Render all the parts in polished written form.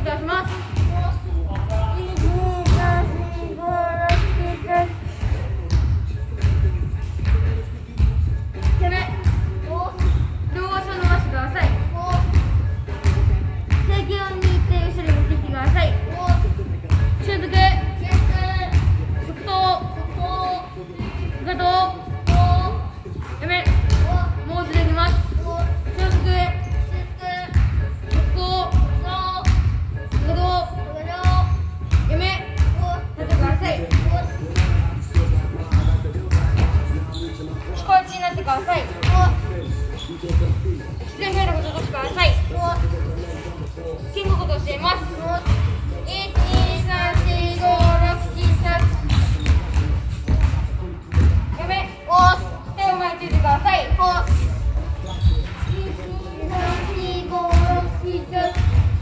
願いします。攻め。両足を伸ばしてください。正規を握って後ろに持ってきてください。中足、側頭、かかと、やめ。もう一度いきます。中足、側頭、かかと、やめ。立ってください。小打ちになってください。必要になることをしてください。肩甲骨をしています。1、2、3、4、5、6、7、8。やめ。手を前についてください。1、2、3、4、5、6、7、8。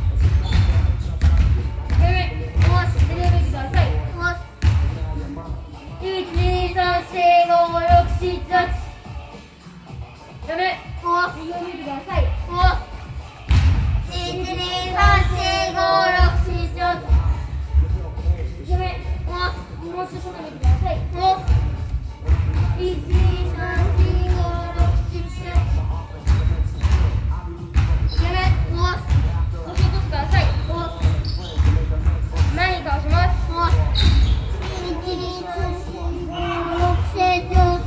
やめ。手で抜いてください。1、2、3、4、5、6、7、8。やめ。右を向いてください。1、2、3、4、5、6、7、8。やめ。もう一度正面向いてください。1、2、3、4、5、6、7、8。やめ。腰を落としてください。前に倒します。1、2、3、4、5、6、7、8。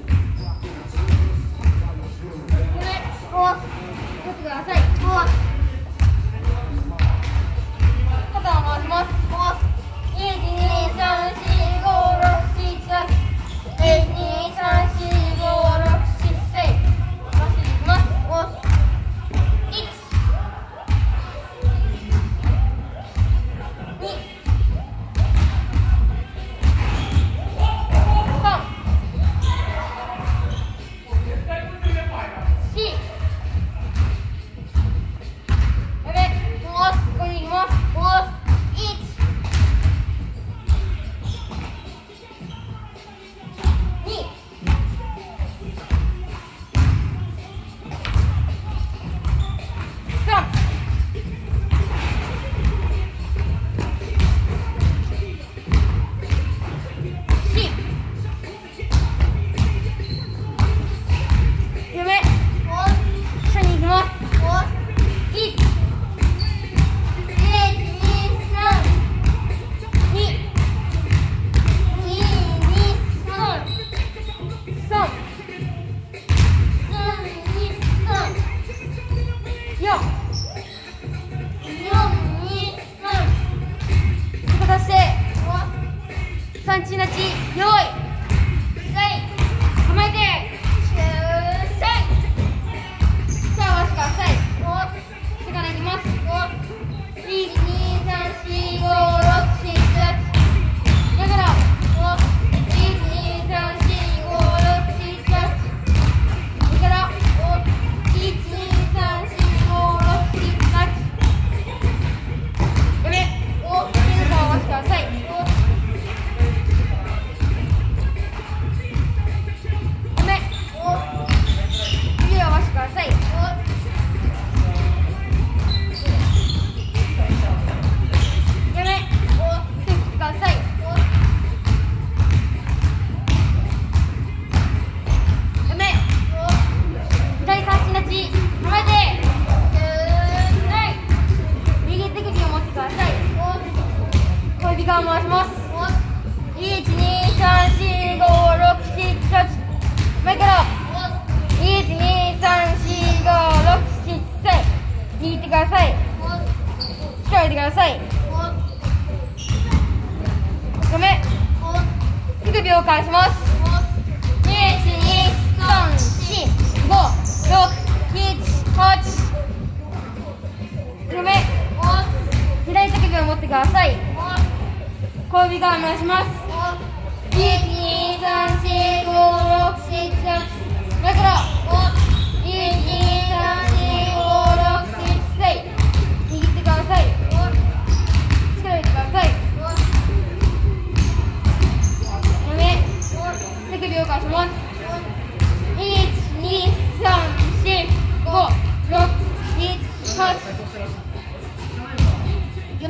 取ってください。肩を回します。1、2、3、4、5、6、7、8。1、2、3、4、5、6、7、8。回していきます。1、2、3、4。3、2、1、用意、構えて、さあ回してください。手からいきます。1、2、3、4、5、6、7、8。だから1、2、3、4、5、6、7、8。だから1、2、3、4、5、6、7、8。やめ。手を回してください。回します。1、2、3、4、5、6、7、8。前から。1、2、3、4、5、6、7、8。握ってください。力入れてください。ごめん。手首を返します。1、2、3、4、5、6、7、8。ごめん。左手首を持ってください。小指側回します。1、2、3、4、5、6、7、8。前から。1、2、3、4、5、6、7、8。握ってください。力入れてください。手首を返します。1、2、3、4、5、6、7、8。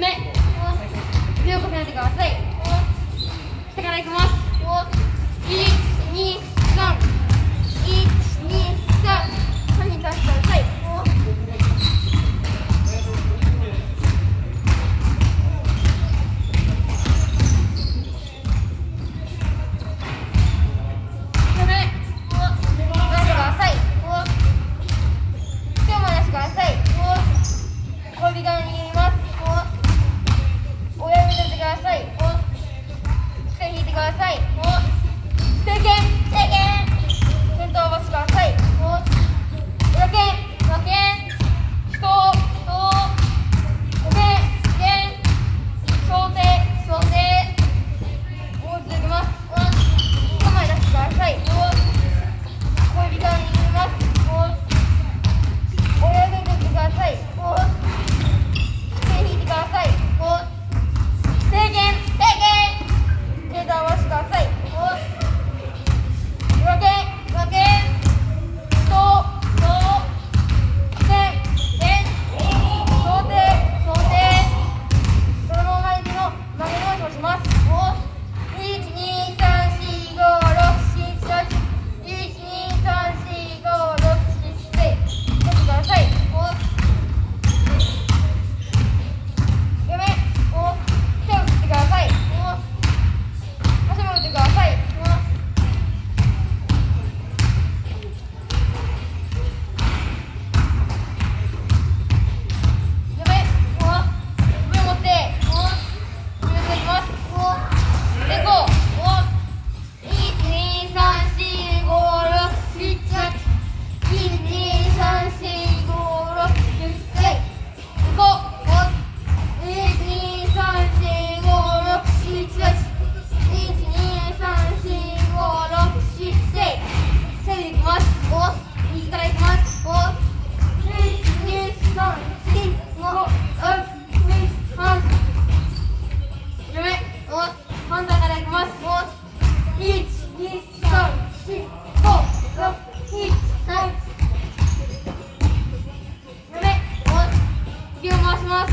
ます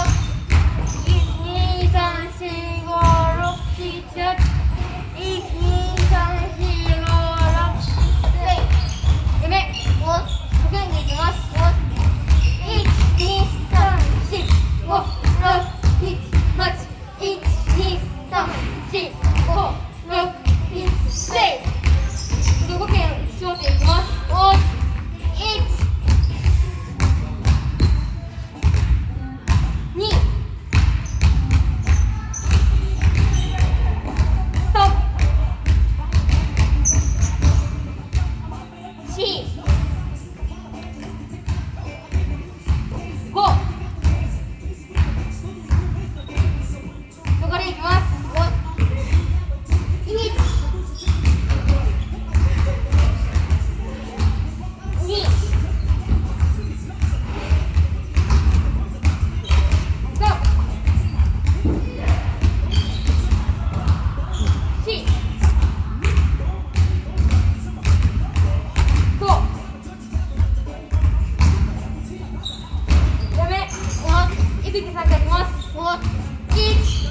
。1、2、3、4、5、6、7、8。1、2、3、4、5、6、7。やめ。6円でいきます。1、2、3、4、5、6、7、8。1、2、3、4、5、6、7。5件1小点いきます。1、2、ストップ。4、5。残りいきます。1、2、ストップ。4、5。やめ。1匹3回いきます。1、